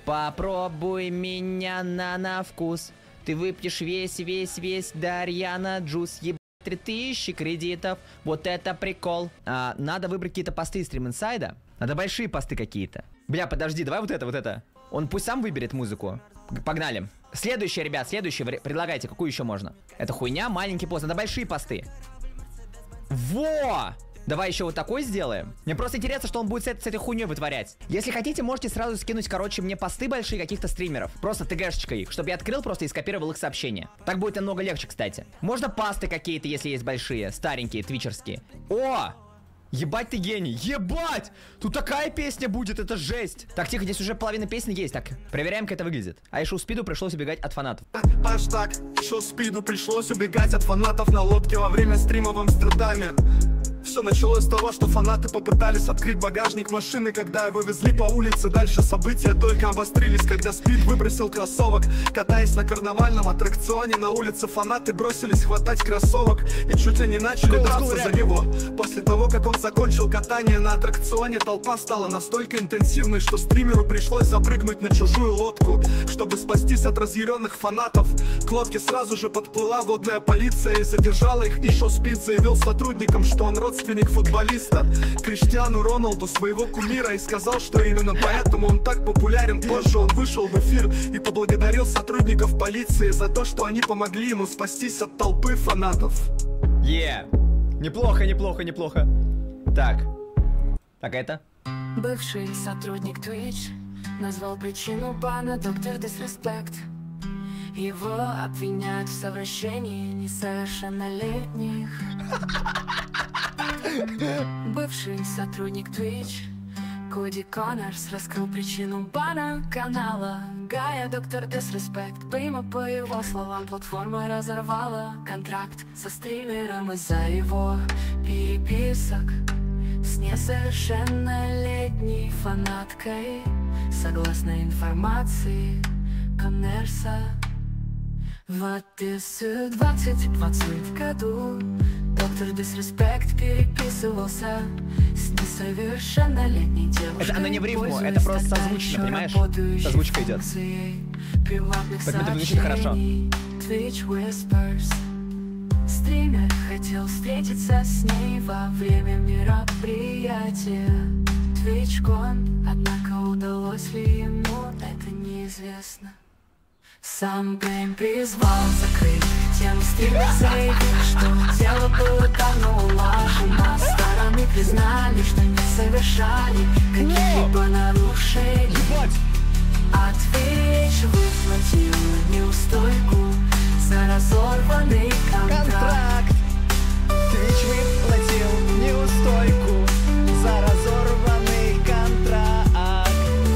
Попробуй меня на вкус. Ты выпьешь весь Дарьяна джус. Ебать 3000 кредитов. Вот это прикол. Надо выбрать какие-то посты из стрим инсайда. Надо большие посты какие-то. Бля, подожди, давай вот это. Он пусть сам выберет музыку. Погнали. Следующее, ребят, следующее. Предлагайте, какую еще можно? Это хуйня, маленький пост. Надо большие посты. Во! Давай еще вот такой сделаем. Мне просто интересно, что он будет с этой хуйней вытворять. Если хотите, можете сразу скинуть, короче, мне посты большие каких-то стримеров. Просто ТГшечка их, чтобы я открыл просто и скопировал их сообщения. Так будет намного легче, кстати. Можно пасты какие-то, если есть большие, старенькие, твичерские. О! Ебать ты гений. Ебать! Тут такая песня будет, это жесть. Так, тихо, здесь уже половина песни есть. Так, проверяем, как это выглядит. А Шоу Спиду пришлось убегать от фанатов. Хэштаг Шоу Спиду пришлось убегать от фанатов на лодке во время стрима в Амстердаме. Все началось с того, что фанаты попытались открыть багажник машины, когда его везли по улице. Дальше события только обострились, когда Спид выбросил кроссовок. Катаясь на карнавальном аттракционе на улице, фанаты бросились хватать кроссовок и чуть ли не начали драться за него. После того, как он закончил катание на аттракционе, толпа стала настолько интенсивной, что стримеру пришлось запрыгнуть на чужую лодку, чтобы спастись от разъяренных фанатов. К лодке сразу же подплыла водная полиция и задержала их. И Шоу Спид заявил сотрудникам, что он родственник футболиста Криштиану Роналду, своего кумира, и сказал, что именно поэтому он так популярен. Позже он вышел в эфир и поблагодарил сотрудников полиции за то, что они помогли ему спастись от толпы фанатов. Неплохо. Так, это? Бывший сотрудник Twitch назвал причину бана Доктор Disrespect. Его обвиняют в совращении несовершеннолетних. Бывший сотрудник Twitch Коди Коннорс раскрыл причину бана канала Гая Доктор Disrespect. Прямо по его словам, платформа разорвала контракт со стримером из-за его переписок с несовершеннолетней фанаткой. Согласно информации Коннорса, в 2020 году Доктор Disrespect переписывался с несовершеннолетней девушкой. Это она не в рифму, это просто созвучно, понимаешь? Созвучка идет. Поэтому это звучит хорошо. Twitch Whispers. Стример хотел встретиться с ней во время мероприятия TwitchCon, однако удалось ли ему, это неизвестно. Сам Гейм призвал закрыть тему стрима, заявил, что дело было давно улажено. Стороны признали, что не совершали каких-либо нарушений. А Twitch выплатил неустойку за разорванный контракт. Twitch выплатил неустойку за разорванный контракт.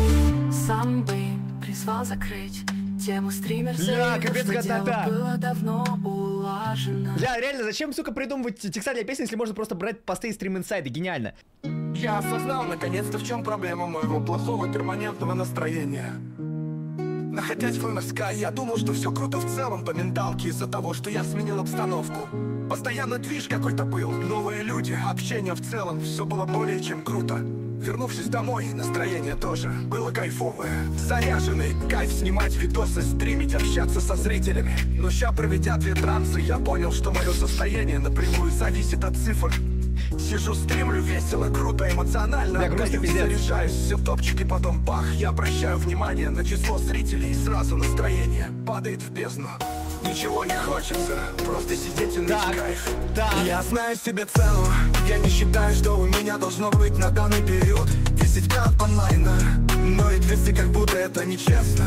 Сам Гейм призвал закрыть тему стример, заявил, что дело было давно улажено. Бля, реально, зачем, сука, придумывать текста для песни, если можно просто брать посты из стрим инсайда? Гениально. Я осознал наконец-то, в чем проблема моего плохого перманентного настроения. Находясь в МСК, я думал, что все круто в целом по менталке из-за того, что я сменил обстановку. Постоянно движ какой-то был, новые люди, общение в целом, все было более чем круто. Вернувшись домой, настроение тоже было кайфовое. Заряженный, кайф снимать видосы, стримить, общаться со зрителями. Но ща, проведя 2 трансы, я понял, что мое состояние напрямую зависит от цифр. Сижу, стримлю весело, круто, эмоционально отдаю, заряжаюсь, все в топчики, потом бах. Я обращаю внимание на число зрителей, и сразу настроение падает в бездну. Ничего не хочется, просто сидеть и ныть кайф. Я знаю себе цену, я не считаю, что у меня должно быть на данный период 10к онлайна, но и 200 как будто это нечестно.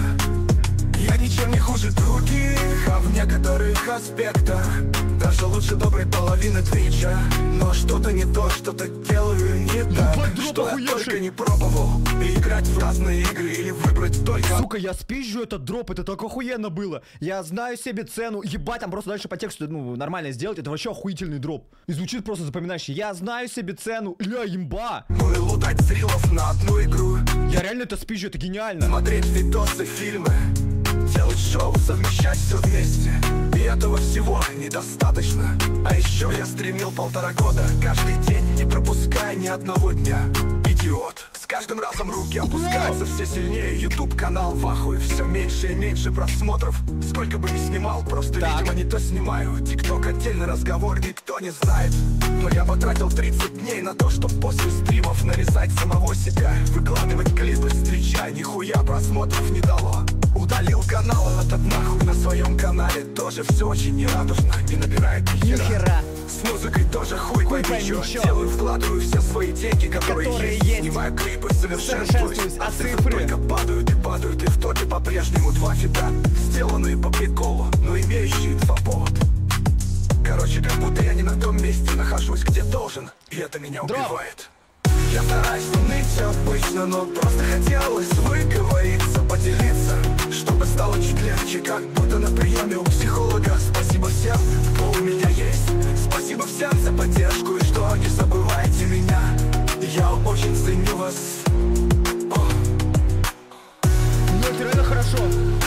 Я ничем не хуже других, а в некоторых аспектах даже лучше доброй половины Твича. Но что-то не то, что-то делаю не так, что я только не пробовал играть в разные игры или выбрать только... Сука, я спизжу этот дроп, это так охуенно было. Я знаю себе цену. Ебать, там просто дальше по тексту, нормально сделать. Это вообще охуительный дроп. И звучит просто запоминающий. Я знаю себе цену. Ля, имба. Ну и лутать зрилов на одну игру. Я реально это спизжу, это гениально. Смотреть видосы, фильмы, делать шоу, совмещать все вместе. И этого всего недостаточно. А еще я стримил 1,5 года, каждый день, не пропуская ни одного дня. идиот. С каждым разом руки опускаются все сильнее. YouTube канал в ахуе, все меньше и меньше просмотров. Сколько бы ни снимал, просто видимо не то снимаю. TikTok отдельный разговор, никто не знает. Но я потратил 30 дней на то, чтоб после стримов нарезать самого себя, выкладывать клипы, встречая, нихуя просмотров не дало. Удалил канал, этот нахуй на своем канале тоже все очень нерадужно, не набирает ни хера. С музыкой тоже хуй пойми чё. Делаю, вкладываю все свои деньги, которые есть. Снимаю клипы, совершенствуюсь, а цифры только падают и падают. И в токе по-прежнему 2 фита, сделанные по приколу, но имеющие 2 повода. Короче, как будто я не на том месте нахожусь, где должен, и это меня убивает. Я стараюсь уныть обычно, но просто хотелось выговориться, поделиться, чтобы стало чуть легче, как будто на приеме у психолога. Спасибо всем, кто у меня есть. Спасибо всем за поддержку и что не забывайте меня. Я очень ценю вас. Ну это реально хорошо.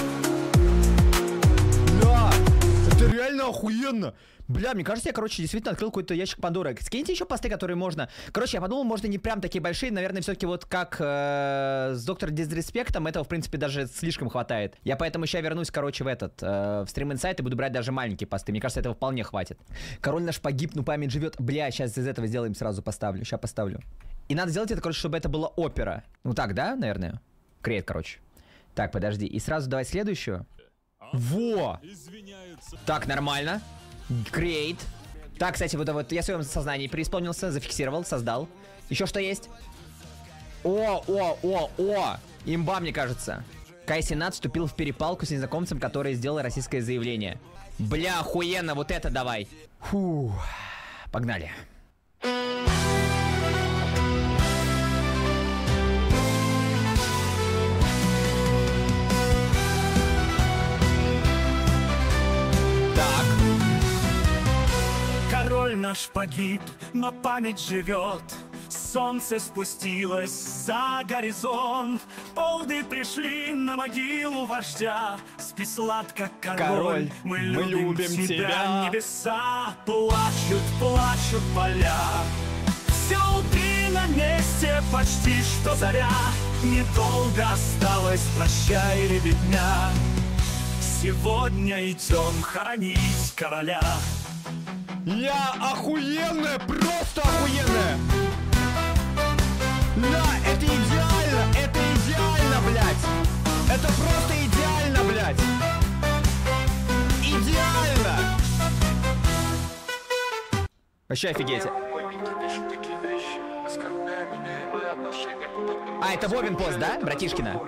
Да, это реально охуенно. Бля, мне кажется, я, короче, действительно открыл какой-то ящик Пандоры. Скиньте еще посты, которые можно. Короче, я подумал, можно не прям такие большие. Наверное, все-таки вот как с Доктор Дизреспектом этого, в принципе, даже слишком хватает. Я поэтому еще вернусь, короче, в Stream Insight и буду брать даже маленькие посты. Мне кажется, этого вполне хватит. Король наш погиб, но память живет. Бля, сейчас из этого сделаем, сразу поставлю. Сейчас поставлю. И надо сделать это, короче, чтобы это была опера. Ну так, да, наверное? Create, короче. Так, подожди. И сразу давай следующую. Во! Так, нормально. Create. Так, кстати, вот я в своем сознании преисполнился, зафиксировал, создал. Еще что есть? О! Имба, мне кажется. Кай Сенат вступил в перепалку с незнакомцем, который сделал российское заявление. Бля, охуенно, вот это давай. Фу. Погнали. Король наш погиб, но память живет. Солнце спустилось за горизонт. Полды пришли на могилу вождя. Спи сладко, король, мы любим тебя. Небеса плачут, плачут поля. Все утри на месте, почти что заря. Недолго осталось, прощай, ребятня. Сегодня идем хоронить короля. Я охуенная, просто охуенная. Да, это идеально, блядь. Это просто идеально, блядь. Идеально. Вообще офигеть. А, это Вовин пост, да, братишкина?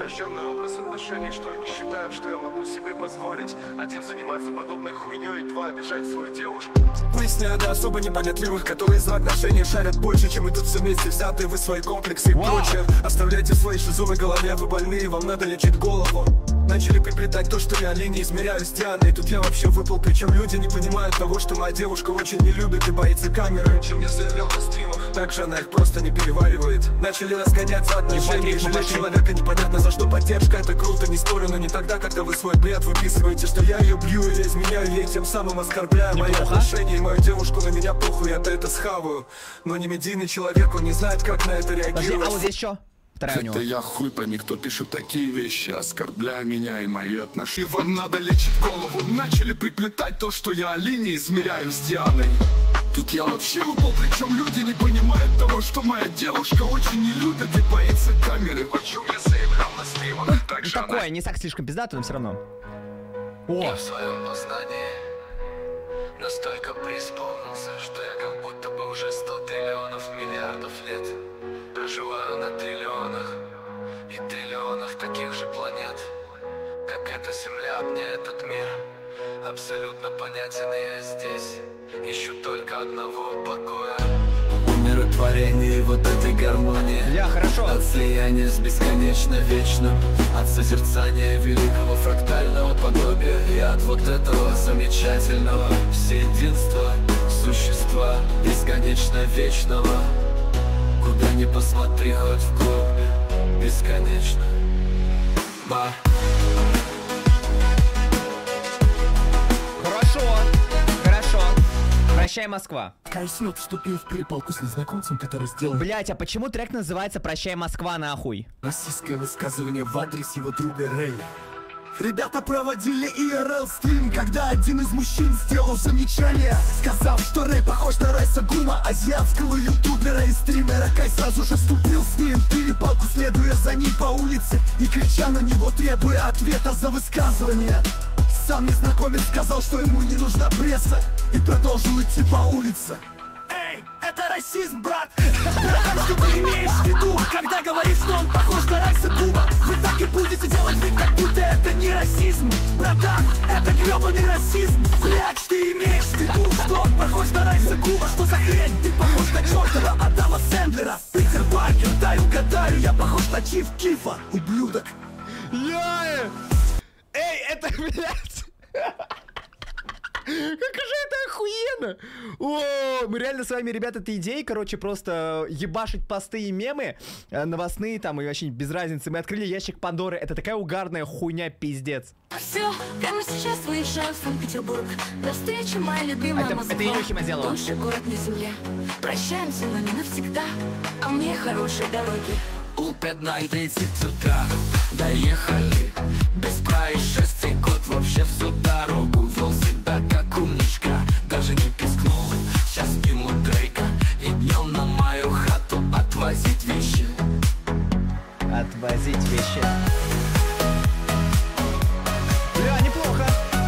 Выясняю до особо непонятливых, которые за отношения шарят больше, чем идут все вместе взятые вы свои комплексы и прочее. Оставляйте в своей шизовой голове, вы больные, вам надо лечить голову. Начали приплетать то, что я линии измеряю с Дианой. Тут я вообще выпал, причем люди не понимают того, что моя девушка очень не любит и боится камеры. Чем я заявлял на стримах, также она их просто не переваривает. Начали разгоняться отношения и жалеть человека непонятно за что. Поддержка это круто, не спорю, но не тогда, когда вы свой бред выписываете, что я ее бью и я изменяю ей, тем самым оскорбляю мои отношения и мою девушку. На меня похуй, я-то это схаваю. Но не медийный человек, он не знает, как на это реагировать. А вот здесь что? Это я хуй пойми, кто пишет такие вещи, оскорбляя меня и мои отношения. Вам надо лечить голову. Начали приплетать то, что я линии измеряю с Дианой. Тут я вообще упал, причем люди не понимают того, что моя девушка очень не любит и боится камеры. О чем я заявлял на стримах. Такое, не так слишком пиздато, но все равно. Я в своем познании настолько преисполнился, что я как будто бы уже 100 триллионов миллиардов лет проживаю на триллионах и триллионах таких же планет, как эта Земля, мне этот мир абсолютно понятен, и я здесь ищу только одного покоя. Умиротворение вот этой гармонии. Хорошо. От слияния с бесконечно вечным, от созерцания великого фрактального подобия и от вот этого замечательного всеединства существа бесконечно вечного. Куда ни посмотри, хоть в клубе, бесконечно. Прощай, Москва. Кайснет, вступил в перепалку с незнакомцем, который сделал Блять, а почему трек называется «Прощай, Москва», нахуй? расистское высказывание в адрес его друга Рэя. Ребята проводили IRL стрим, когда один из мужчин сделал замечание, сказав, что Рэй похож на Райса Гума, азиатского ютубера и стримера. Кай сразу же вступил с ним в перепалку, следуя за ним по улице и крича на него, требуя ответа за высказывание. Сам незнакомец сказал, что ему не нужна пресса, и продолжил идти по улице. Эй, это расизм, брат! Братан, что ты имеешь в виду, когда говоришь, что он похож на Райса Гума? Вы так и будете делать вид, как будто это не расизм. Братан, это гребаный расизм. Блядь, ты имеешь в виду, что он похож на Райса Гума? Что за хрень? Ты похож на чертова Адама Сэндлера. Питер Паркер, дай угадаю, я похож на Чиф Кифа, ублюдок. Эй, это, блядь! Как же это охуенно! О, мы реально с вами, ребята, этой идеей, короче, просто ебашить посты и мемы новостные там и вообще без разницы. Мы открыли ящик Пандоры. Это такая угарная хуйня, пиздец. Все, прямо сейчас выезжаю в Санкт-Петербург. До встречи, моя любимая Москва. Это Илюхина сделала. Лучший город на земле. Прощаемся, но не навсегда. А мне хорошей дороги. У 15:30 утра доехали без происшествий. Кот вообще всю дорогу вел себя как умничка, даже не пискнул. Сейчас ему Дрейка и днем на мою хату отвозить вещи. Отвозить вещи. Бля, неплохо.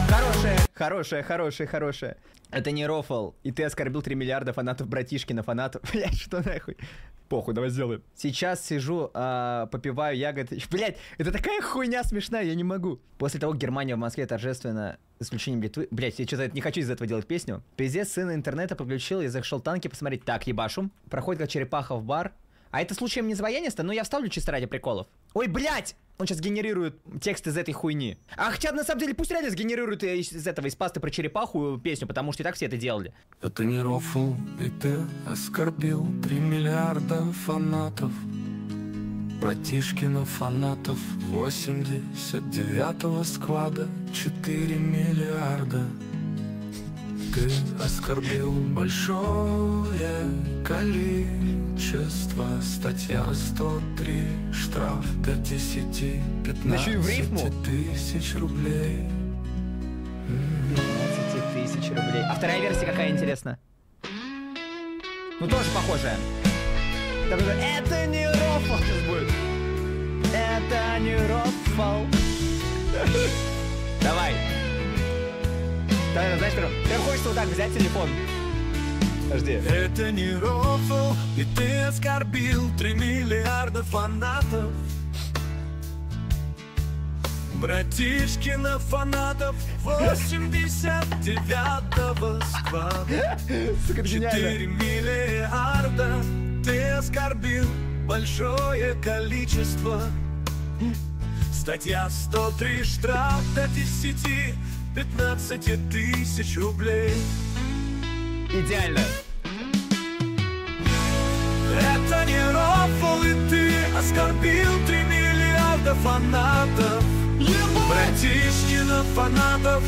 Хорошая. Это не рофл. И ты оскорбил 3 миллиарда фанатов братишкина, фанатов. Блять, что нахуй? Похуй, давай сделаем. Сейчас сижу, попиваю ягоды. Блять, это такая хуйня смешная, я не могу. После того, как Германия в Москве торжественно, с исключением Литвы... Блять, я что-то не хочу из этого делать песню. Пиздец, сына интернета подключил, я зашел танки посмотреть. Так, ебашу. Проходит как черепаха в бар. А это случаем не звояниста? Ну я вставлю чисто ради приколов. Ой, блять! Он сейчас генерирует текст из этой хуйни. А хотя, на самом деле, пусть реально сгенерирует из этого, из пасты про черепаху песню, потому что и так все это делали. Это не рофл, и ты оскорбил 3 миллиарда фанатов. Братишкина фанатов 89-го склада 4 миллиарда. Ты оскорбил большое количество. Статья 103, штраф до 10-15 тысяч рублей. 15 тысяч рублей. А вторая версия какая, интересно? Ну тоже похожая. Это не рофл сейчас будет. Это не рофл. Давай. Давай, знаешь, прям хочется вот так взять телефон. Подожди. Это не рофл, и ты оскорбил 3 миллиарда фанатов. Братишкина фанатов 89-го склада. 4 миллиарда. Ты оскорбил большое количество. Статья 103, штраф до 10-15 тысяч рублей. Идеально. Это не рофл, и ты оскорбил 3 миллиарда фанатов. Братишкина фанатов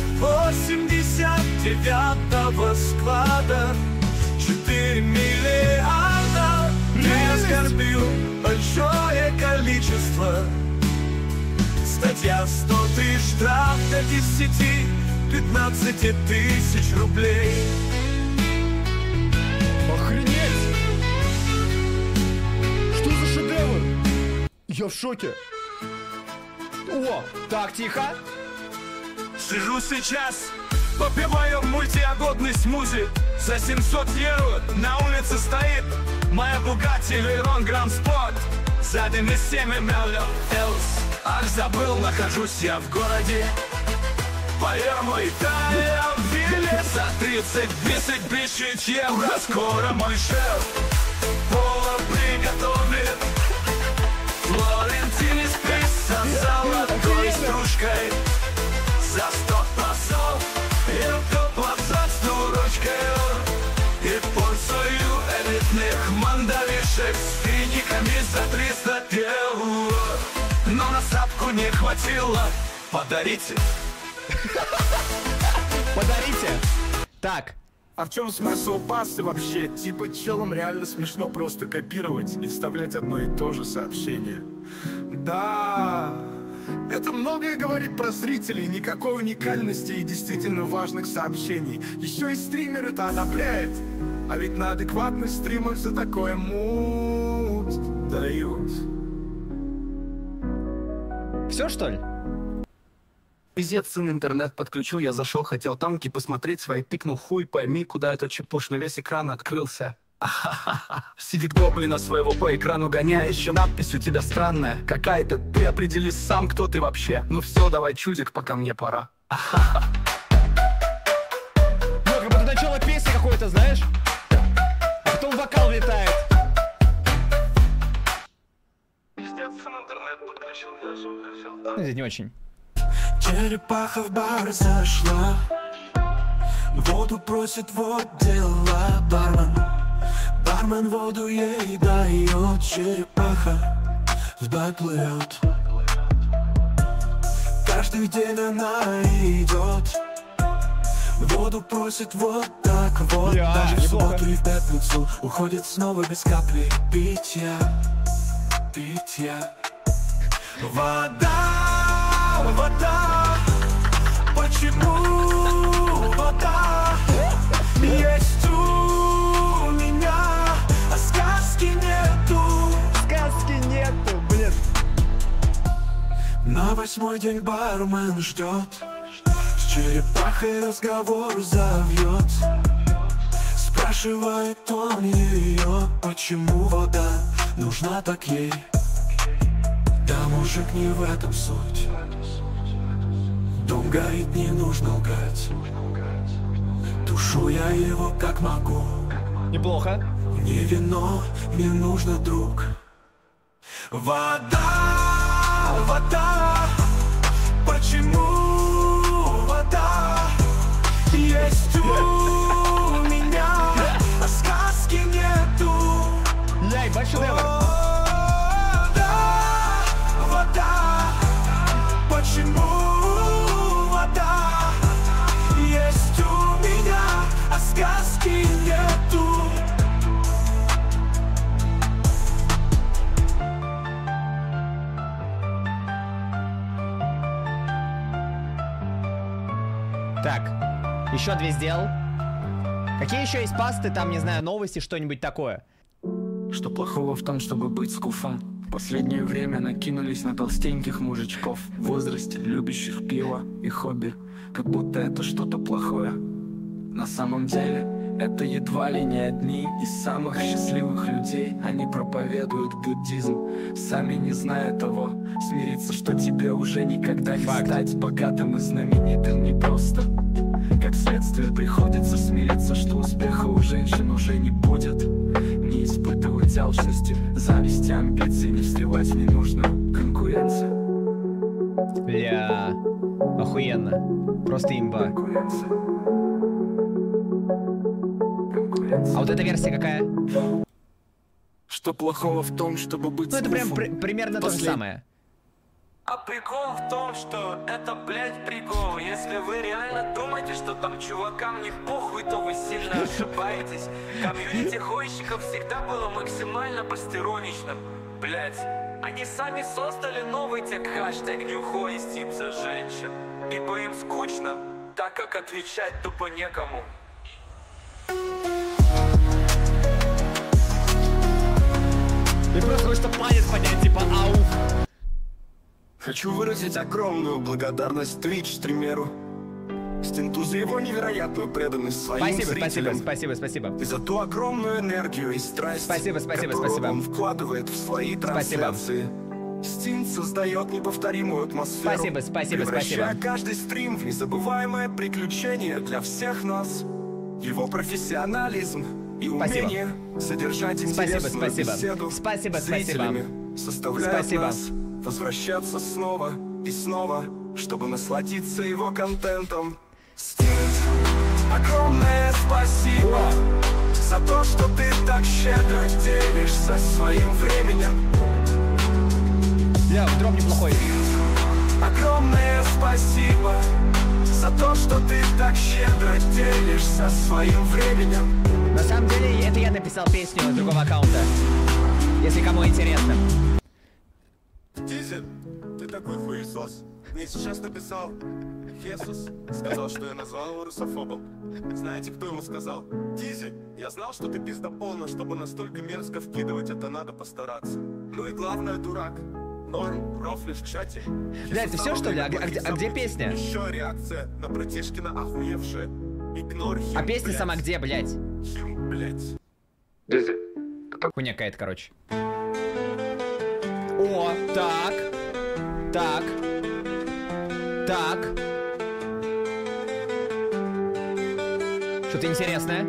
89-го склада 4 миллиарда. Ты оскорбил большое количество. Статья 103, штраф до 10-15 тысяч рублей. Охренеть! Что за шедевр? Я в шоке. О, так, тихо. Сижу сейчас, попиваю мультиогодный смузи. За 700 евро на улице стоит моя Bugatti Veyron Grand Sport. Сзади на 7 миллионов Элс. Ах, забыл, нахожусь я в городе Палермо, Италия, в вилле. За 30 тысяч евро скоро мой шеф повар приготовит Флорентин эспрессо с золотой стружкой. За 100 пасов YouTube абзацную ручкой и порцию элитных мандавишек с финиками за 300 евро. Но насадку не хватило. Подарите. Подарите. Так, А в чем смысл пасты вообще? Типа челом реально смешно просто копировать и вставлять одно и то же сообщение. Да, это многое говорит про зрителей, никакой уникальности и действительно важных сообщений. Еще и стример это одобряет, а ведь на адекватных стримах за такое мут дают. Все, что ли? Пиздец, сын, интернет подключил, я зашел, хотел танки посмотреть свои, тыкнул хуй, пойми, куда этот чепушный весь экран открылся. Ахахаха. Сидит гоблина своего по экрану гоняя, еще надпись у тебя странная какая-то, ты определи сам, кто ты вообще. Ну все, давай, чудик, пока мне пора. Ахаха. Ну, как будто начало песни какой-то, знаешь? А потом вокал летает. Пиздец, сын, интернет подключил, я хотел. Ну, здесь не очень. Черепаха в бар зашла, воду просит, вот дела бармен. Бармен воду ей дает, черепаха вдаль плывет. Каждый день она идет, воду просит вот так вот. Даже в субботу и в пятницу уходит снова без капли питья. Вода, почему вода есть у меня, а сказки нету? Сказки нету, блин. На 8-й день бармен ждет, с черепахой разговор завьет. Спрашивает он ее, почему вода нужна так ей. Да, мужик, не в этом суть. Дом горит, не нужно лгать. Тушу я его как могу. Неплохо. Не вино, мне нужно друг. Вода, почему вода есть у меня, а сказки нету? Ляй, большой девер. Вода, почему вода есть у меня, а сказки нету? Так, еще 2 сделал. Какие еще есть пасты, там, не знаю, новости, что-нибудь такое? Что плохого в том, чтобы быть скуфом? В последнее время накинулись на толстеньких мужичков в возрасте, любящих пиво и хобби, как будто это что-то плохое. На самом деле, это едва ли не одни из самых счастливых людей. Они проповедуют буддизм, сами не зная того. Смириться, что тебе уже никогда не стать богатым и знаменитым непросто. Как следствие, приходится смириться, что успеха у женщин уже не будет. Не испытывать алчности, зависти, амбиций, не встревать в ненужную конкуренцию. Бля, охуенно. Просто имба. А вот эта версия какая? Что плохого в том, чтобы быть Ну это прям скуфом? примерно то же самое. А прикол в том, что это, блядь, прикол. Если вы реально думаете, что там чувакам не похуй, то вы сильно ошибаетесь. Комьюнити хуйщиков всегда было максимально постироничным. Блядь, они сами создали новый тег хэштег Нюхо и Стип за женщин. Ибо им скучно, так как отвечать тупо некому. И просто хочется палец поднять, типа ауф. Хочу выразить огромную благодарность Twitch-стримеру Стинту за его невероятную преданность своим зрителям. Спасибо. И за ту огромную энергию и страсть, которую он вкладывает в свои трансляции. Стинт создает неповторимую атмосферу, превращая каждый стрим в незабываемое приключение для всех нас. Его профессионализм и умение содержать интересную беседу с зрителями заставляют нас возвращаться снова и снова, чтобы насладиться его контентом. Стинт, огромное спасибо за то, что ты так щедро делишься своим временем. Бля, дроп неплохой. Огромное спасибо за за то, что ты так щедро делишься своим временем. На самом деле, это я написал песню с другого аккаунта. Если кому интересно. Дизель, ты такой хуесос. Мне сейчас написал Хесус. Сказал, что я назвал его русофобом. Знаете, кто ему сказал? Дизель, я знал, что ты пиздополна. Чтобы настолько мерзко вкидывать, это надо постараться. Ну и главное, дурак. Норм, профлиш в чате. Да, это все, что ли? А где песня? Еще реакция на братишкина охуевшая. Игнор хим, А песня блядь. сама где, блядь? Хим, блядь. Дизель, Хуйня какая-то, короче. О, так. Так. Так. Что-то интересное.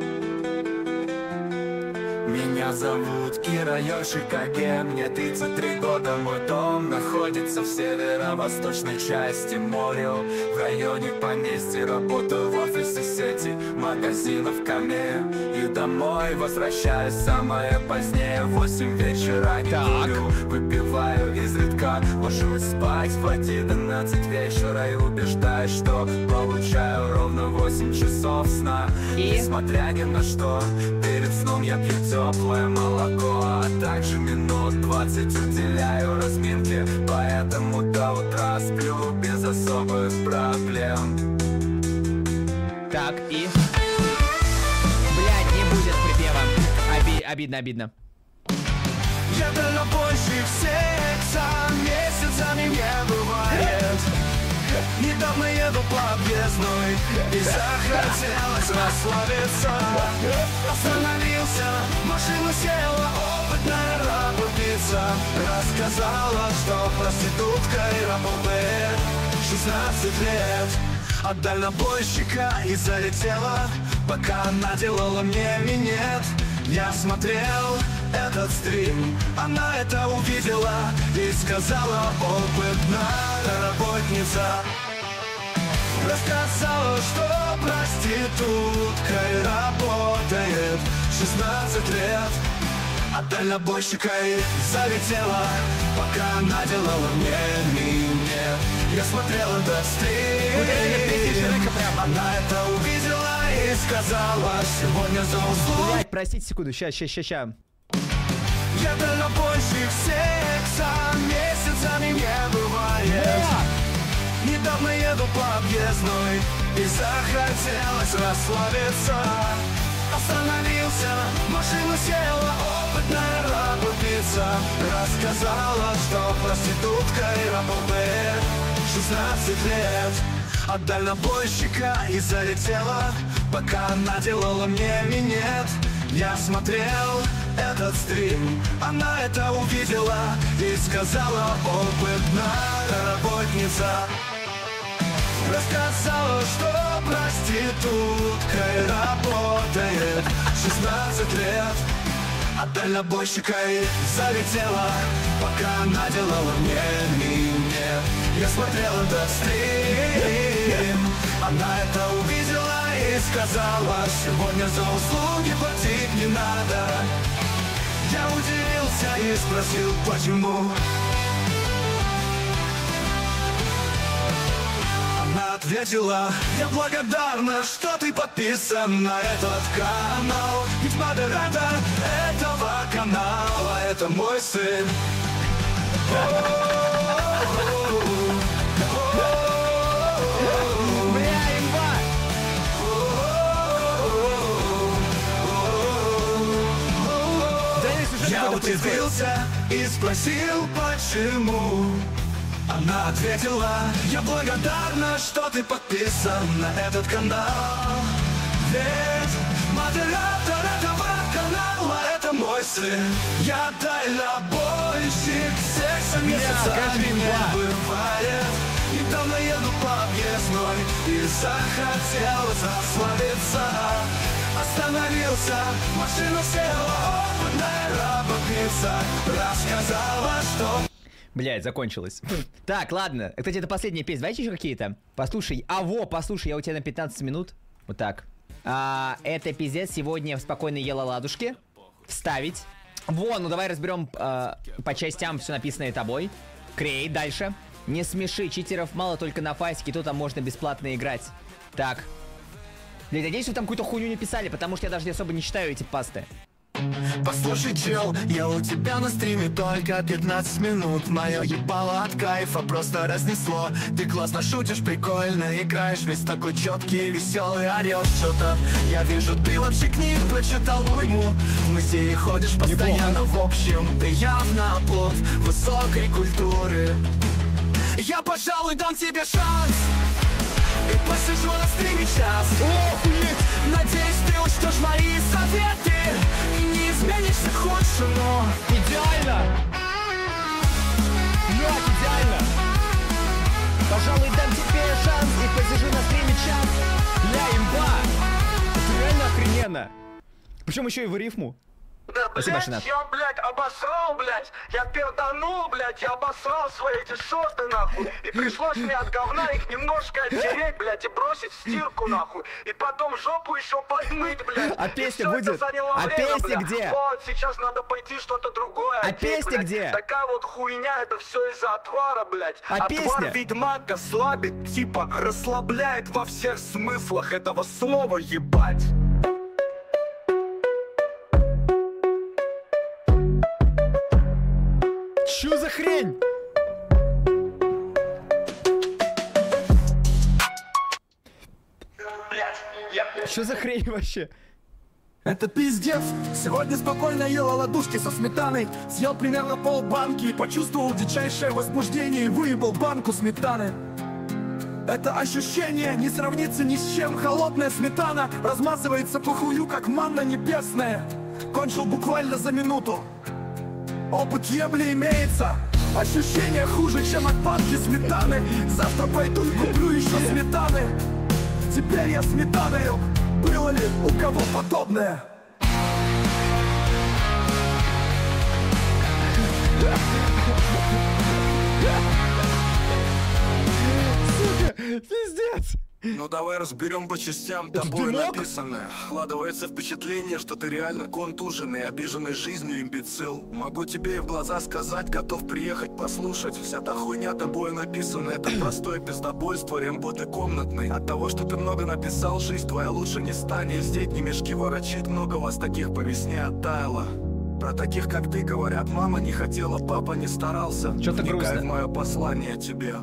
Меня зовут Кира Йошикаге, мне 33 года, мой дом находится в северо-восточной части моря. В районе поместья работаю в офисе сети магазинов Каме. И домой возвращаюсь самое позднее, в 8 вечера не Так. курю, выпиваю изредка, ложусь спать в 11 вечера и убеждаюсь, что получаю ровно 8 часов сна. И? Несмотря ни на что, перед сном я пью теплое молоко, а также минут 20 уделяю разминке, поэтому до утра сплю без особых проблем. Так, и... Блядь, не будет припева. Обидно. Я дальнобойщик секса, месяцами не бывает. Недавно еду по объездной и захотелось расслабиться. Остановился, машину села опытная работница. Рассказала, что проституткой работает 16 лет. От дальнобойщика и залетела, пока она делала мне минет. Я смотрел этот стрим, она это увидела и сказала: опытная работница. Рассказала, что проституткой работает 16 лет. А дальнобойщикой залетела, пока она делала мне минет. Я смотрел этот стрим, она это увидела и сказала: сегодня за услуги. Блядь, простите секунду, ща. Я дальнобойщик секса, месяцами не бывает. Недавно еду по объездной и захотелось расслабиться. Остановился, машину села опытная работница. Рассказала, что проституткой работает 16 лет. От дальнобойщика и залетела, пока она делала мне минет. Я смотрел этот стрим, она это увидела и сказала: опытная работница. Рассказала, что проституткой работает 16 лет. А дальнобойщикой залетела, пока она делала мне минет. Я смотрел этот стрим, она это увидела и сказала: сегодня за услуги платить не надо. Я удивился и спросил, почему. Она ответила: я благодарна, что ты подписан на этот канал. Ведь модератор этого канала — это мой сын. Я удивился и спросил, почему. Она ответила: я благодарна, что ты подписан на этот канал. Ведь модератор этого канала — это мой сын. Я дальнобойщик, секса месяцами не бывает. Недавно еду по объездной и захотелось расслабиться. Остановился, машину села опытная работница. Рассказала, что... Блядь, закончилось. Так, ладно. Кстати, это последняя песня. Давайте еще какие-то. Послушай. Послушай, я у тебя на 15 минут. Вот так. Это пиздец. Сегодня спокойно ела ладушки. Вставить. Ну давай разберем по частям все написанное тобой. Крей, дальше. Не смеши, читеров мало только на фасике, то там можно бесплатно играть. Так. Блин, надеюсь, вы там какую-то хуйню не писали, потому что я даже особо не читаю эти пасты. Послушай, чел, я у тебя на стриме только 15 минут. Мое ебало от кайфа просто разнесло. Ты классно шутишь, прикольно играешь, весь такой четкий, веселый, орешь что-то. Я вижу, ты вообще книг прочитал уйму. В музее ходишь постоянно, в общем, ты явно плод высокой культуры. Я, пожалуй, дам тебе шанс и посижу на стриме час. Надеюсь, ты учтешь мои советы и не изменишься к худшему. Идеально! Блядь, идеально! Пожалуй, дам тебе шанс и посижу на стриме час. Бля, имба! Это реально охрененно! Причем еще и в рифму. Да, Спасибо, блядь, Шинат. я, блядь, обосрал, блядь, я перданул, блядь, я обосрал свои эти шорты, нахуй, и пришлось мне от говна их немножко оттереть, блядь, и бросить в стирку, нахуй, и потом жопу еще подмыть, блядь. А И песня всё будет? это заняло А время, песня блядь. где? Вот, сейчас надо пойти что-то другое А одеть, песня блядь. где? Такая вот хуйня, это все из-за отвара, блядь. А Отвар песня? ведьмака слабит, типа, расслабляет во всех смыслах этого слова, ебать. Чё за хрень? Чё за хрень вообще? Это пиздец. Сегодня спокойно ел оладушки со сметаной. Съел примерно полбанки и почувствовал дичайшее возбуждение и выебал банку сметаны. Это ощущение не сравнится ни с чем. Холодная сметана размазывается по хую, как манна небесная. Кончил буквально за минуту. Опыт ебли имеется. Ощущение хуже, чем от банки сметаны. Завтра пойду и куплю еще сметаны. Теперь я сметаною. Было ли у кого подобное? Пиздец! Ну давай разберем по частям тобой дымок? написанное. Складывается впечатление, что ты реально контуженный, обиженный жизнью имбецил. Могу тебе и в глаза сказать, готов приехать послушать. Вся та хуйня тобой написана, это простое пиздобольство, ремботы комнатной. От того, что ты много написал, жизнь твоя лучше не станет. Здесь не мешки ворочит, много вас таких по весне оттаяло. Про таких, как ты, говорят, мама не хотела, папа не старался. Чё-то Вникай грустно. в мое послание тебе.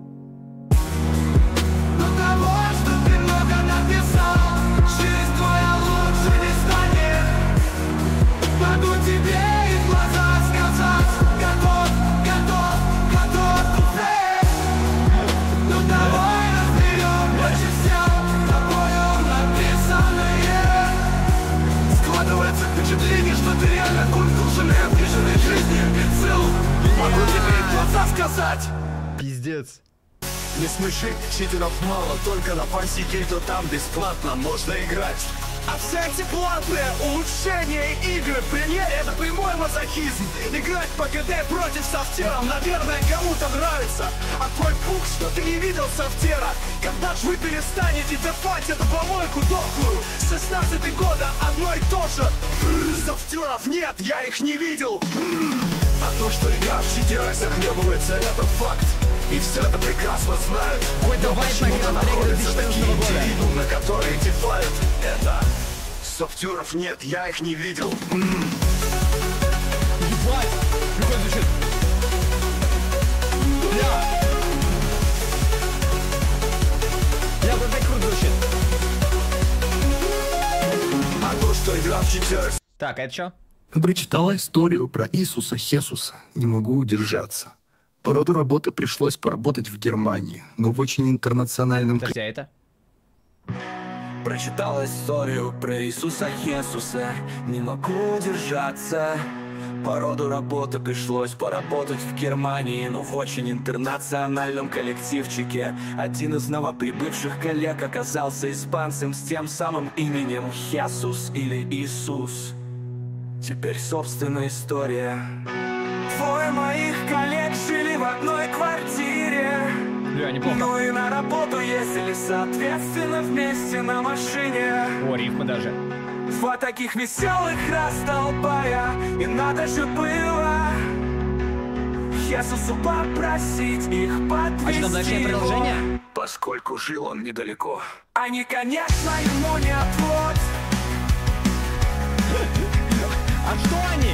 Того, что ты много написал, жизнь твоя лучше не станет. Могу тебе и в глаза сказать, готов, готов, готов купить. Ну давай разберем по частям тобою написанное. Складывается впечатление, что ты реально контуженный, обиженный жизнью имбецил. Могу тебе и в глаза сказать. Пиздец. Не смеши, читеров мало, только на пансике, то там бесплатно можно играть. А все эти платные улучшения игры, пример, это прямой мазохизм. Играть по ГД против софтера, наверное, кому-то нравится. А твой пух, что ты не видел софтера. Когда ж вы перестанете дефать эту помойку дохлую? 16-й года одно и то же. Софтеров нет, я их не видел. А то, что игра в читера захлебывается, это факт. И все это прекрасно знают. Ой, давай почему-то находятся такие индивидуумы, которые дефают это. Софтеров нет, я их не видел. Ебать! Прикольно звучит. Бля, вот опять круто звучит. А то, что игра в читера. Так, а это чё? Прочитала историю про Иисуса Хесуса. Не могу удержаться. По роду работы пришлось поработать в Германии, но в очень интернациональном... Подожди, а это? Прочитал историю про Иисуса Хесуса. Не могу удержаться. По роду работы пришлось поработать в Германии, но в очень интернациональном коллективчике. Один из новоприбывших коллег оказался испанцем с тем самым именем Хесус или Иисус. Теперь собственная история. Двое моих коллег жили в одной квартире. Бля, неплохо. Ну и на работу ездили, соответственно, вместе на машине. О, рифмы даже. Два таких веселых раздолбая. И надо же было Хесусу попросить их подвезти А что, там дальше его. продолжение? поскольку жил он недалеко. Они, конечно, ему не отводь. А что они?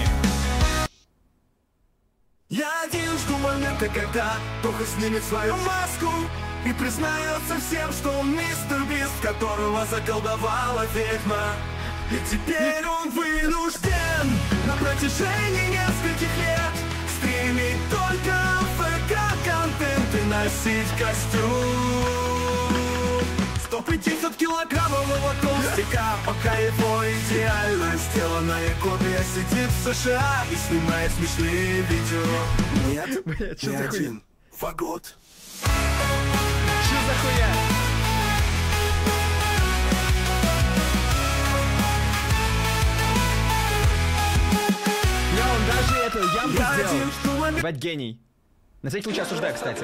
Я один жду момента, когда Тоха снимет свою маску и признается всем, что он мистер Бист, которого заколдовала ведьма. И теперь он вынужден на протяжении нескольких лет стримить только ФК-контент и носить костюм. 150 килограммового толстяка, пока его идеально сделанная копия сидит в США и снимает смешные видео. Нет, Блядь, не один, Фагот. Что за хуя? Он даже эту ямку сделал. Ебать, гений. На всякий случай осуждаю, кстати.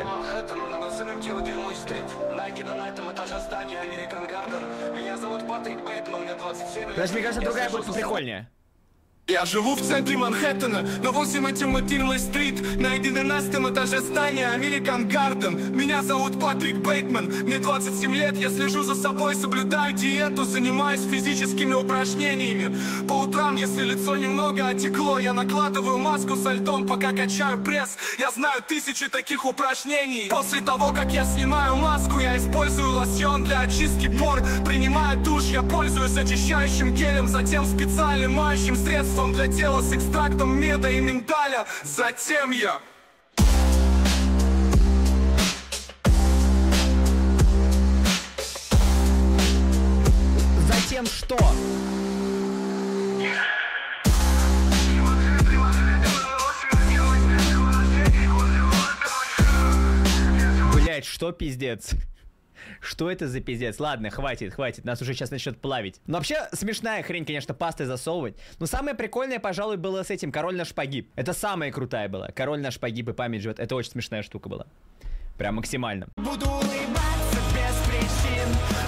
Подожди, мне кажется, другая будет поприкольнее. Я живу в центре Манхэттена, на 8 Матинлей-стрит, на 11 этаже здания American Garden. Меня зовут Патрик Бейтман, мне 27 лет, я слежу за собой, соблюдаю диету, занимаюсь физическими упражнениями. По утрам, если лицо немного отекло, я накладываю маску со льдом, пока качаю пресс. Я знаю 1000 таких упражнений. После того, как я снимаю маску, я использую лосьон для очистки пор. Принимаю душ, я пользуюсь очищающим гелем, затем специальным моющим средством для тела с экстрактом меда и миндаля. Затем я... Затем что? Блять, что пиздец? Что это за пиздец? Ладно, хватит, нас уже сейчас начнет плавить. Но вообще, смешная хрень, конечно, пастой засовывать. Но самое прикольное, пожалуй, было с этим Король наш погиб. Это самая крутая была. Король наш погиб и память живет. Это очень смешная штука была. Прям максимально. Буду улыбаться без причин.